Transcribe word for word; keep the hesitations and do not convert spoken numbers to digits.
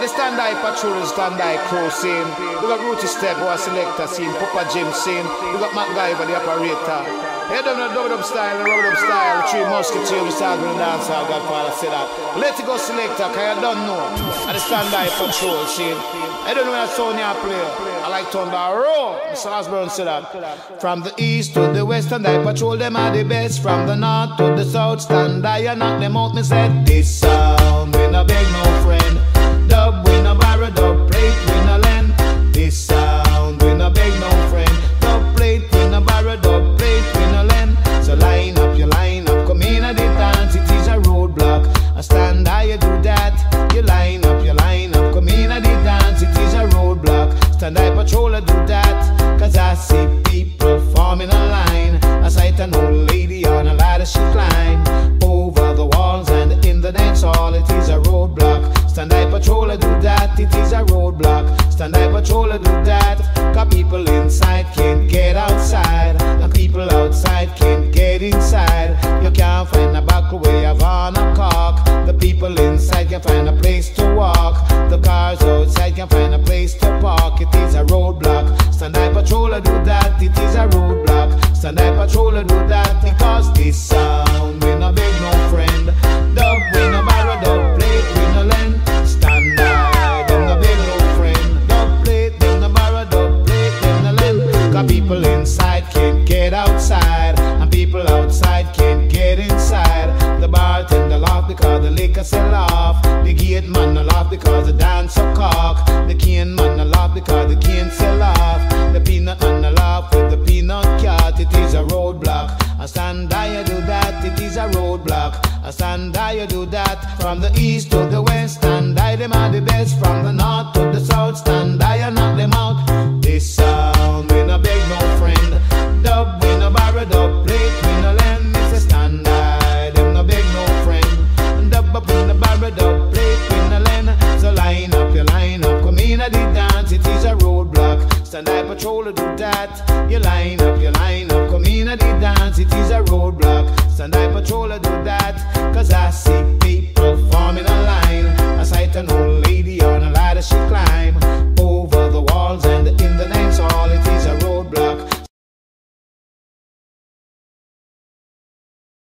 And the stand-eye patrol, the stand-eye crew scene. We got Rooty Step, who selector scene, Papa Jim scene. We got MacGyver, the operator. Head on the double up style, the rubber up style, the three musketeers, we start with the dancer, Godfather said that. Let it go selector, cause you don't know. And the stand-eye patrol scene. I don't know when I saw you play. I like Thunder Roll. Mister Osborne said that. From the east to the west, and I patrol them are the best. From the north to the south, stand I and knock them out. Me said this sound, we no beg no friend. Dub we no borrow, dub plate we no lend. This sound, we no beg no friend. Dub plate we no borrow, dub plate we no lend. So line up, you line up, come in at the dance. It is a roadblock. I stand I, you do that. You line up, you line up, come in at the dance. It is a roadblock. Stand I patrol, I do that. Cause I see people forming a line. I sight an old lady on a ladder, she climb over the walls and in the dance hall. It is a roadblock. Stand I patrol, I do that. It is a roadblock. Stand I patrol, I do that. Cause people inside can't get outside, and people outside can't get inside. You can't find a back way of on a cock. The people inside can find a place to walk. The cars outside can find a place to park. It is a roadblock. Stand I patrol, I do that. It is a roadblock. Stand I patrol, I do that. Because this sound, we no beg no friend. Dub we no borrow, dub plate we no lend. Stand I, them no beg no friend. Dub plate, them no borrow, dub plate them no lend. Cause people inside can't get outside, and people outside can't get inside. The bartender laugh because the liquor sell off. The gate man no laugh because the dance a cock. The cane man no laugh because the cane sell off. The peanut man no laugh with the peanut cat. It is a roadblock. I stand I, you do that. It is a roadblock. I stand I, you do that. From the east to the west, stand I, them are the best. From the north to the south, stand I, and knock them out. This sound, we no beg no friend. Dub, we no borrow, dub plate, we no lend. Me say stand I, them no beg no friend. Dub up in the borrow, dub plate, we no lend. So line up, you line up, come in at the dance. It is a roadblock. Stand I patrol, do that. You line up, you line up, come in at the dance. It is a roadblock. Stand I patrol, do that. Cause I see people forming a line. I sight an